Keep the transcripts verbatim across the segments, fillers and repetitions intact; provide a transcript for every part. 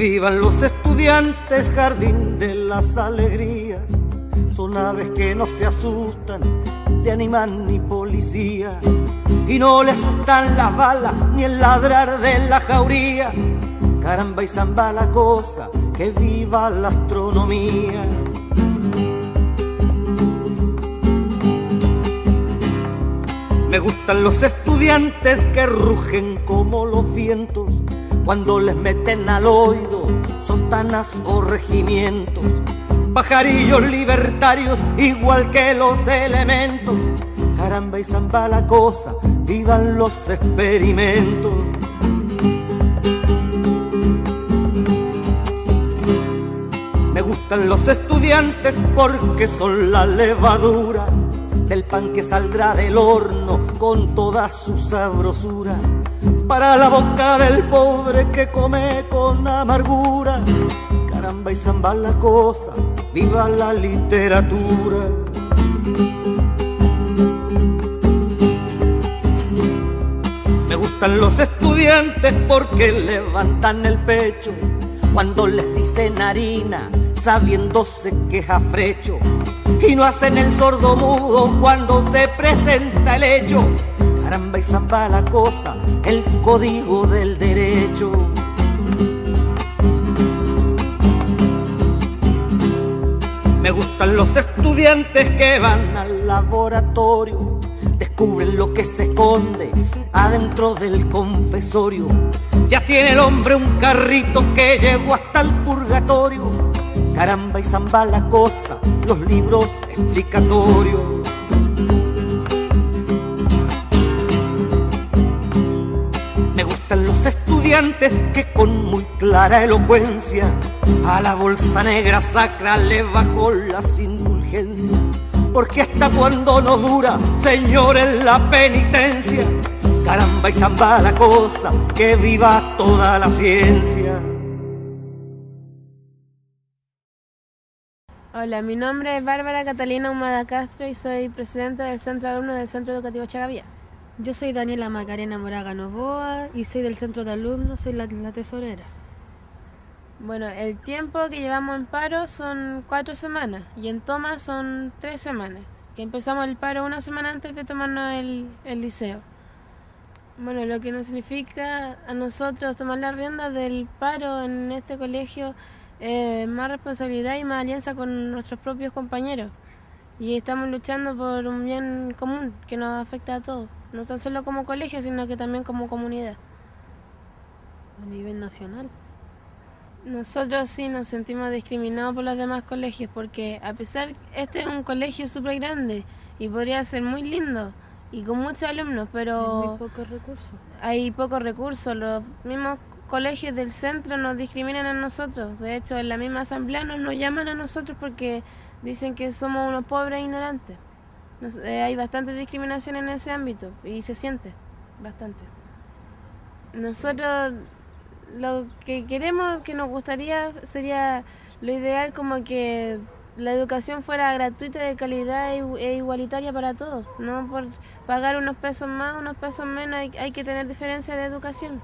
vivan los estudiantes, jardín de las alegrías. Son aves que no se asustan de animal ni policía, y no le asustan las balas ni el ladrar de la jauría. Caramba y zamba la cosa, que viva la astronomía. Me gustan los estudiantes que rugen como los vientos cuando les meten al oído sotanas o regimientos. Pajarillos libertarios igual que los elementos. Caramba y zamba la cosa, vivan los experimentos. Me gustan los estudiantes porque son la levadura del pan que saldrá del horno con toda su sabrosura para la boca del pobre que come con amargura. Caramba y zamba la cosa, viva la literatura. Me gustan los estudiantes porque levantan el pecho cuando les dicen harina, sabiéndose que es afrecho, y no hacen el sordo mudo cuando se presenta el hecho. Caramba y zamba la cosa, el código del derecho. Me gustan los estudiantes que van al laboratorio, descubren lo que se esconde adentro del confesorio. Ya tiene el hombre un carrito que llegó hasta el purgatorio. Caramba y zamba la cosa, los libros explicatorios. Me gustan los estudiantes que con muy clara elocuencia a la bolsa negra sacra le bajó las indulgencias. Porque hasta cuando nos dura, señores, la penitencia. Caramba y zamba la cosa, que viva toda la ciencia. Hola, mi nombre es Bárbara Catalina Humada Castro y soy presidenta del Centro de Alumnos del Centro Educativo Chagavía. Yo soy Daniela Macarena Moraga Novoa y soy del Centro de Alumnos, soy la, la tesorera. Bueno, el tiempo que llevamos en paro son cuatro semanas y en toma son tres semanas, que empezamos el paro una semana antes de tomarnos el, el liceo. Bueno, lo que nos significa a nosotros tomar la rienda del paro en este colegio, eh, más responsabilidad y más alianza con nuestros propios compañeros. Y estamos luchando por un bien común que nos afecta a todos, no tan solo como colegio, sino que también como comunidad. A nivel nacional. Nosotros sí nos sentimos discriminados por los demás colegios porque a pesar este es un colegio súper grande y podría ser muy lindo y con muchos alumnos, pero hay muy pocos recursos. Hay pocos recursos. Los mismos colegios del centro nos discriminan a nosotros. De hecho, en la misma asamblea nos, nos llaman a nosotros porque dicen que somos unos pobres e ignorantes. Nos, eh, hay bastante discriminación en ese ámbito y se siente bastante. Nosotros lo que queremos, que nos gustaría, sería lo ideal como que la educación fuera gratuita, de calidad e igualitaria para todos. No por pagar unos pesos más, unos pesos menos, hay, hay que tener diferencia de educación.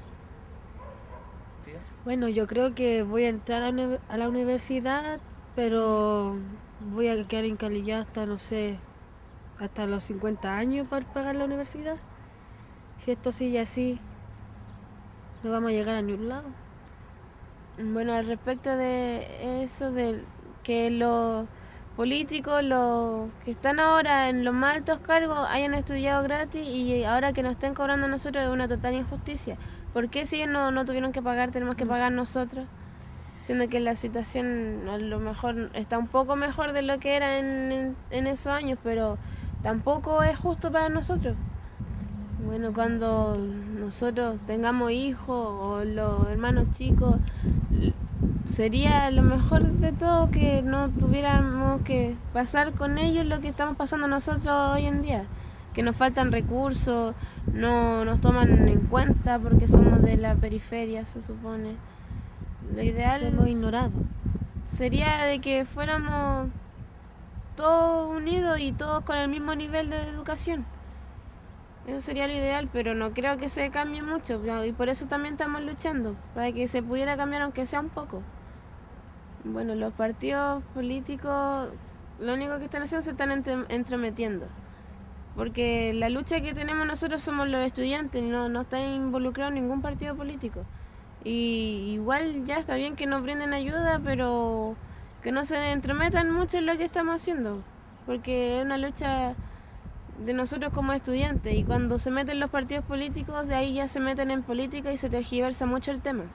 Bueno, yo creo que voy a entrar a, uni a la universidad, pero voy a quedar encalillada hasta, no sé, hasta los cincuenta años para pagar la universidad. Si esto sigue así, no vamos a llegar a ningún lado. Bueno, al respecto de eso, de que los políticos, los que están ahora en los más altos cargos, hayan estudiado gratis y ahora que nos estén cobrando a nosotros es una total injusticia. ¿Por qué si ellos no, no tuvieron que pagar, tenemos que pagar nosotros? Siendo que la situación a lo mejor está un poco mejor de lo que era en, en, en esos años, pero tampoco es justo para nosotros. Bueno, cuando nosotros tengamos hijos o los hermanos chicos, sería lo mejor de todo que no tuviéramos que pasar con ellos lo que estamos pasando nosotros hoy en día, que nos faltan recursos, no nos toman en cuenta porque somos de la periferia, se supone. Lo ideal somos ignorados. Sería de que fuéramos todos unidos y todos con el mismo nivel de educación. Eso sería lo ideal, pero no creo que se cambie mucho, y por eso también estamos luchando, para que se pudiera cambiar aunque sea un poco. Bueno, los partidos políticos lo único que están haciendo se están entre, entrometiendo, porque la lucha que tenemos nosotros somos los estudiantes, no, no está involucrado ningún partido político. Y igual ya está bien que nos brinden ayuda, pero que no se entrometan mucho en lo que estamos haciendo, porque es una lucha de nosotros como estudiantes, y cuando se meten los partidos políticos, de ahí ya se meten en política y se tergiversa mucho el tema.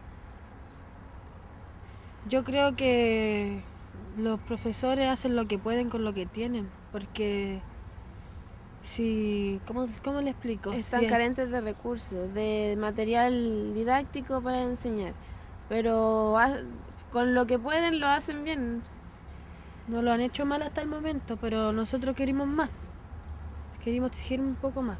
Yo creo que los profesores hacen lo que pueden con lo que tienen, porque si, ¿cómo, cómo le explico? Están Si carentes de recursos, de material didáctico para enseñar, pero ha, con lo que pueden lo hacen bien. no lo han hecho mal hasta el momento, pero nosotros queremos más, queremos exigir un poco más.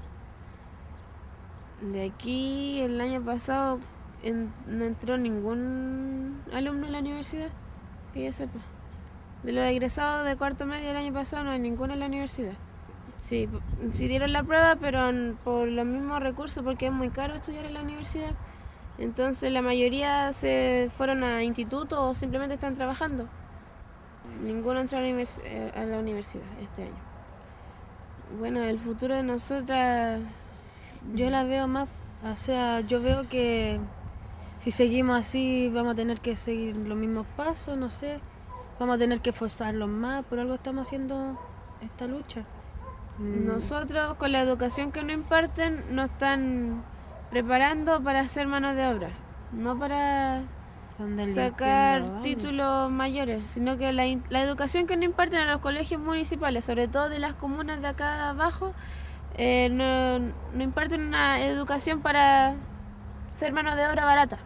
De aquí, el año pasado, en, no entró ningún alumno en la universidad, que yo sepa. De los egresados de cuarto medio del año pasado no hay ninguno en la universidad. Sí, sí dieron la prueba, pero por los mismos recursos, porque es muy caro estudiar en la universidad. Entonces la mayoría se fueron a institutos o simplemente están trabajando. Ninguno entró a la, univers a la universidad este año. Bueno, el futuro de nosotras... Yo la veo más, o sea, yo veo que si seguimos así vamos a tener que seguir los mismos pasos, no sé, vamos a tener que esforzarlos más, por algo estamos haciendo esta lucha. Nosotros, con la educación que nos imparten, nos están preparando para hacer mano de obra, no para sacar títulos mayores, sino que la, la educación que nos imparten a los colegios municipales, sobre todo de las comunas de acá abajo, eh, no, no imparten una educación para ser mano de obra barata.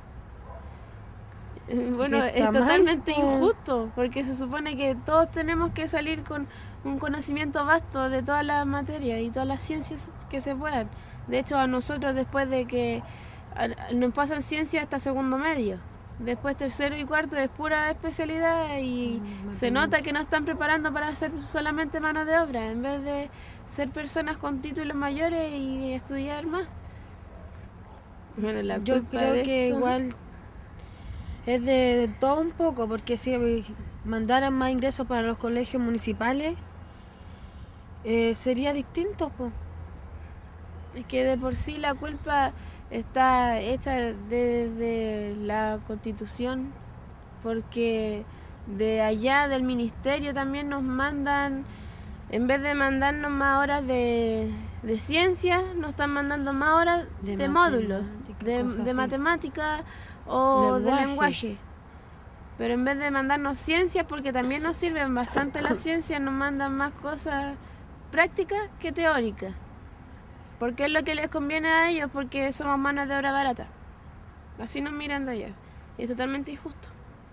Bueno, es totalmente mal, injusto, porque se supone que todos tenemos que salir con un conocimiento vasto de todas las materias y todas las ciencias que se puedan. De hecho, a nosotros, después de que nos pasan ciencias hasta segundo medio, después tercero y cuarto es pura especialidad, y mm, se nota que nos están preparando para hacer solamente mano de obra, en vez de ser personas con títulos mayores y estudiar más. Bueno, la Yo creo que esto... igual es de todo un poco, porque si mandaran más ingresos para los colegios municipales, eh, sería distinto, pues. Es que de por sí la culpa está hecha desde de la Constitución, porque de allá del ministerio también nos mandan, en vez de mandarnos más horas de, de ciencia, nos están mandando más horas de, de módulos, de, de matemáticas o lenguaje. de lenguaje. Pero en vez de mandarnos ciencias, porque también nos sirven bastante las ciencias, nos mandan más cosas prácticas que teóricas. Porque es lo que les conviene a ellos, porque somos manos de obra barata. Así nos miran de allá. Y es totalmente injusto.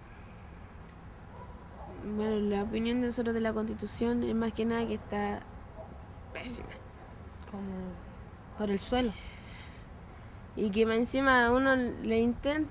Bueno, la opinión de nosotros de la Constitución es más que nada que está pésima. Como por el suelo. Y que más encima uno le intenta,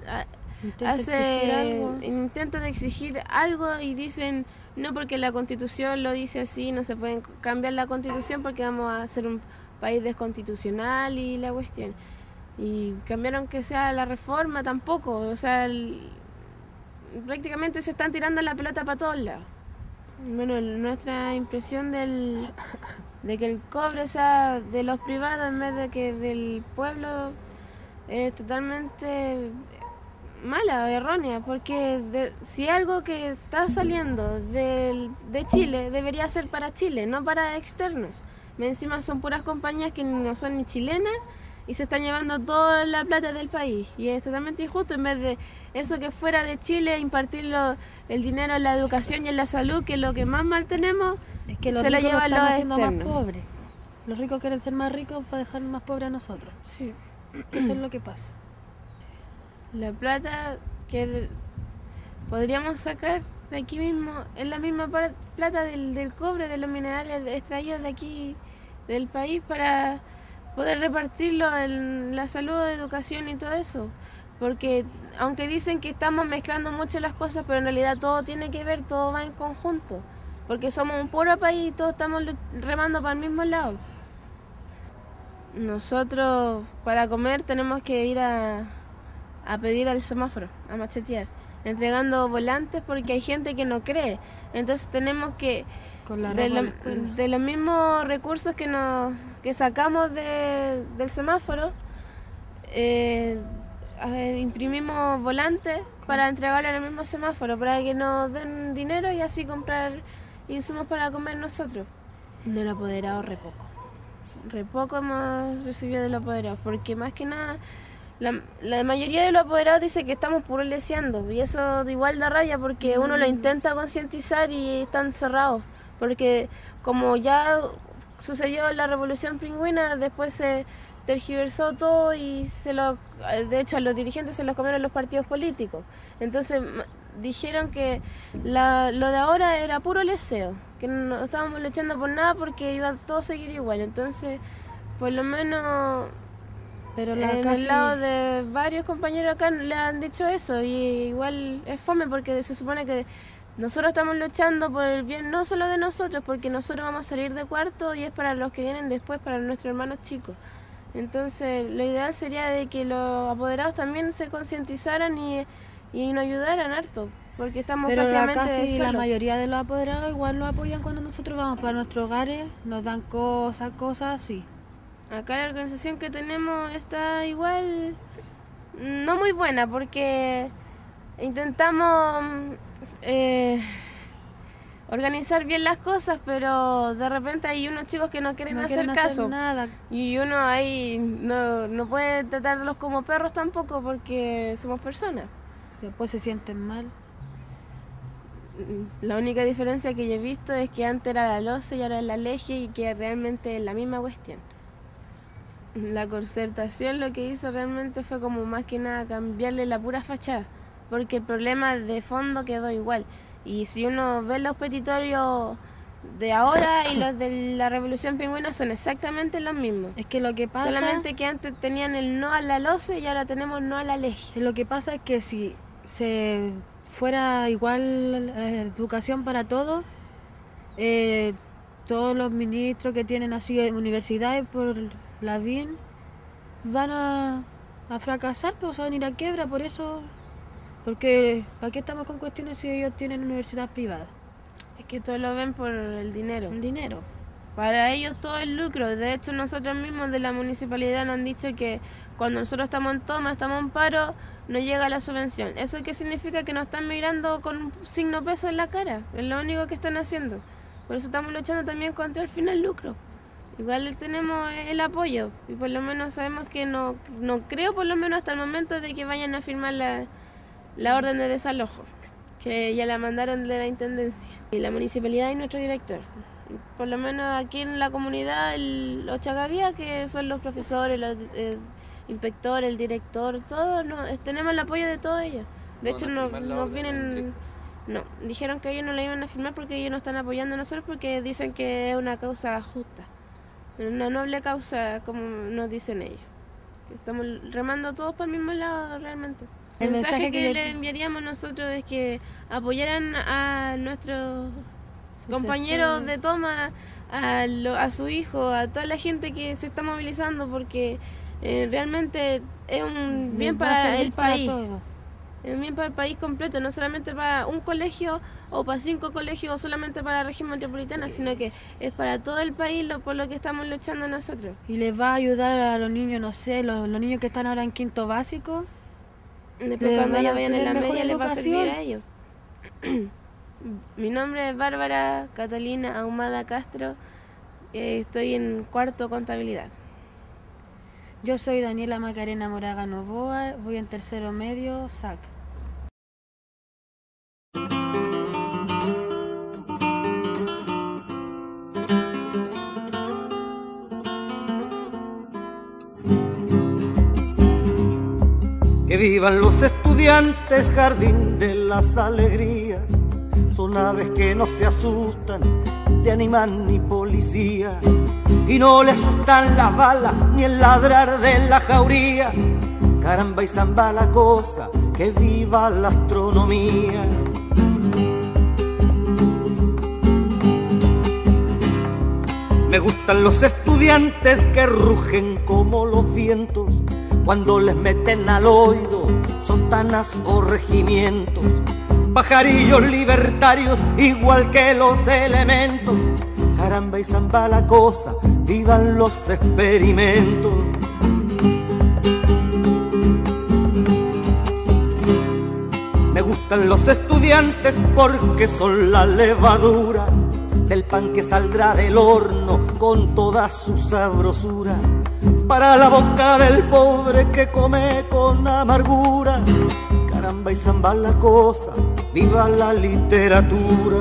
hace intenta de exigir algo y dicen, no, porque la Constitución lo dice así, no se puede cambiar la Constitución porque vamos a hacer un país desconstitucional y la cuestión. Y cambiaron que sea la reforma tampoco, o sea, el, prácticamente se están tirando la pelota para todos lados. Bueno, nuestra impresión del, de que el cobre sea de los privados en vez de que del pueblo es totalmente mala o errónea, porque de, si algo que está saliendo de, de Chile debería ser para Chile, no para externos. Encima son puras compañías que no son ni chilenas y se están llevando toda la plata del país, y es totalmente injusto. En vez de eso que fuera de Chile, impartirlo el dinero en la educación y en la salud, que es lo que más mal tenemos, es que los se lo llevan los externos. Más pobres. Los ricos quieren ser más ricos para dejar más pobres a nosotros. Sí. Eso es lo que pasa. La plata que de, podríamos sacar de aquí mismo es la misma plata del, del cobre, de los minerales extraídos de aquí del país, para poder repartirlo en la salud, educación y todo eso. Porque aunque dicen que estamos mezclando mucho las cosas, pero en realidad todo tiene que ver, todo va en conjunto. Porque somos un puro país y todos estamos remando para el mismo lado. Nosotros para comer tenemos que ir a, a pedir al semáforo, a machetear, entregando volantes porque hay gente que no cree. Entonces tenemos que, Con la de, ropa lo- de la escuela. de los mismos recursos que, nos, que sacamos de- del semáforo, eh, eh, imprimimos volantes para entregarle en el mismo semáforo, para que nos den dinero y así comprar insumos para comer nosotros. Del apoderado re poco. Re poco hemos recibido de los apoderados, porque más que nada la, la mayoría de los apoderados dice que estamos puro leseando, y eso de igual da rabia porque uno lo intenta concientizar y están cerrados, porque como ya sucedió la Revolución Pingüina, después se tergiversó todo y se lo, de hecho a los dirigentes se los comieron los partidos políticos. Entonces m- dijeron que la, lo de ahora era puro leseo, que no estábamos luchando por nada porque iba todo a seguir igual. Entonces, por lo menos Pero la en casi... el lado de varios compañeros acá le han dicho eso, y igual es fome porque se supone que nosotros estamos luchando por el bien no solo de nosotros, porque nosotros vamos a salir de cuarto y es para los que vienen después, para nuestros hermanos chicos. Entonces, lo ideal sería de que los apoderados también se concientizaran y, y nos ayudaran harto, porque estamos Pero la, prácticamente casi la solos. mayoría de los apoderados igual nos apoyan cuando nosotros vamos para nuestros hogares, nos dan cosas, cosas así. Acá la organización que tenemos está igual, no muy buena, porque intentamos eh, organizar bien las cosas, pero de repente hay unos chicos que no quieren No hacer quieren caso. hacer nada. Y uno ahí no, no puede tratarlos como perros tampoco, porque somos personas. Después se sienten mal. La única diferencia que yo he visto es que antes era la loce y ahora es la leje, y que realmente es la misma cuestión. La concertación lo que hizo realmente fue como más que nada cambiarle la pura fachada, porque el problema de fondo quedó igual. Y si uno ve los petitorios de ahora y los de la Revolución Pingüina son exactamente los mismos. Es que lo que pasa... Solamente que antes tenían el no a la loce y ahora tenemos no a la leje. Lo que pasa es que si se fuera igual la educación para todos, eh, todos los ministros que tienen así en universidades por la B I N van a, a fracasar, pues van a ir a quiebra, por eso, porque ¿para qué estamos con cuestiones si ellos tienen universidad privada? Es que todos lo ven por el dinero. El dinero. Para ellos todo es lucro. De hecho, nosotros mismos de la municipalidad nos han dicho que cuando nosotros estamos en toma, estamos en paro, no llega la subvención. ¿Eso qué significa? Que nos están mirando con un signo peso en la cara. Es lo único que están haciendo. Por eso estamos luchando también contra el final lucro. Igual tenemos el apoyo y por lo menos sabemos que no, no creo por lo menos hasta el momento de que vayan a firmar la, la orden de desalojo, que ya la mandaron de la Intendencia. Y la municipalidad y nuestro director. Por lo menos aquí en la comunidad, el, los Chagavía, que son los profesores, los eh, inspectores, el director, todos, no, eh, tenemos el apoyo de todos ellos. De hecho, no, nos vienen... No, dijeron que ellos no la iban a firmar porque ellos nos están apoyando a nosotros porque dicen que es una causa justa. Una noble causa, como nos dicen ellos. Estamos remando todos por el mismo lado realmente. El, El mensaje, mensaje que, que yo- le enviaríamos nosotros es que apoyaran a nuestros compañeros de toma, a, lo- a su hijo, a toda la gente que se está movilizando, porque eh, realmente es un bien Va a para servir el para país. todo. Es un bien para el país completo, no solamente para un colegio o para cinco colegios o solamente para la región metropolitana, sino que es para todo el país lo, por lo que estamos luchando nosotros. Y les va a ayudar a los niños, no sé, los, los niños que están ahora en quinto básico. Después Les cuando van ya a vayan en tener la mejor media les va a servir educación. a ellos. Mi nombre es Bárbara Catalina Ahumada Castro, eh, estoy en cuarto contabilidad. Yo soy Daniela Macarena Moraga Novoa, voy en tercero medio, S A C. Que vivan los estudiantes, jardín de las alegrías. Son aves que no se asustan de animal ni policía, y no le asustan las balas ni el ladrar de la jauría. Caramba y zamba la cosa, que viva la astronomía. Me gustan los estudiantes que rugen como los vientos cuando les meten al oído sotanas o regimientos. Pajarillos libertarios igual que los elementos. Caramba y zamba la cosa, vivan los experimentos. Me gustan los estudiantes porque son la levadura del pan que saldrá del horno con toda su sabrosura para la boca del pobre que come con amargura. Caramba y zamba la cosa, viva la literatura.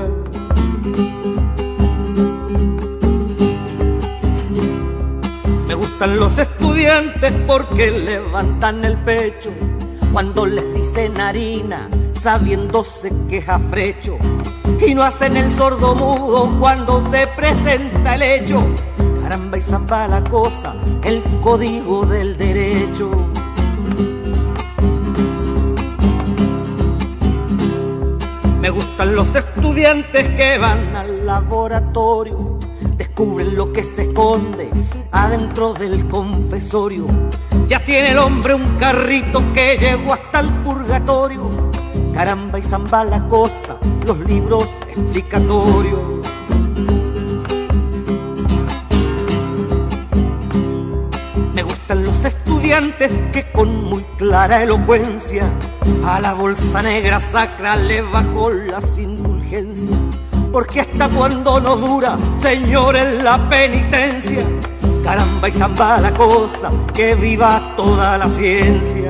Me gustan los estudiantes porque levantan el pecho cuando les dicen harina, sabiéndose que es afrecho, y no hacen el sordo mudo cuando se presenta el hecho. Caramba y zamba la cosa, el código del derecho. Me gustan los estudiantes que van al laboratorio, descubren lo que se esconde adentro del confesorio. Ya tiene el hombre un carrito que llegó hasta el purgatorio. Caramba y zamba la cosa, los libros explicatorios. Me gustan los estudiantes que con muy clara elocuencia a la bolsa negra sacra le bajó las indulgencias. Porque hasta cuando nos dura, señores, la penitencia. Caramba y zamba la cosa, que viva toda la ciencia.